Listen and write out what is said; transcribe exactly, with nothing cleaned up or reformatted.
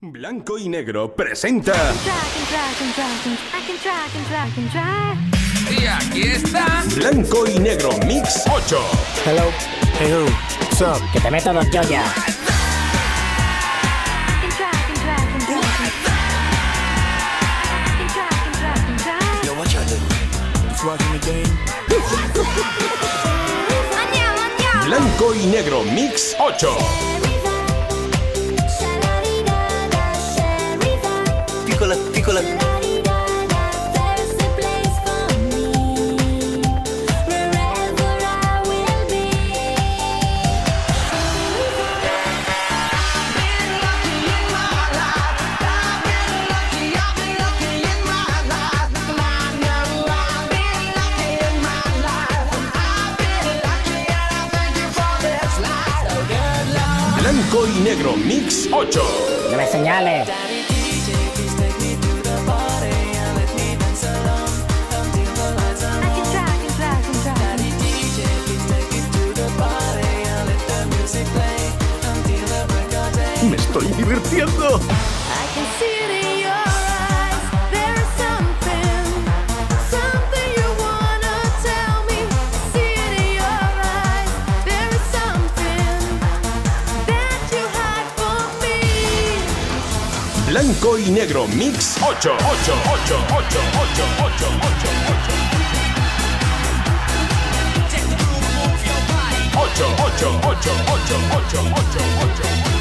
Blanco y Negro presenta Y aquí está Blanco y Negro Mix ocho. Hello, hey who, what's up? Que te meto dos joyas. Yo, what y'all doing? Just watching the game? Blanco y Negro Mix ocho. Piccola, piccola. Blanco y Negro Mix ocho. No me señales. Me estoy divirtiendo. Blanco y Negro Mix ocho. ocho, ocho, ocho, ocho, ocho, ocho, ocho, ocho, ocho, ocho, ocho, ocho, ocho.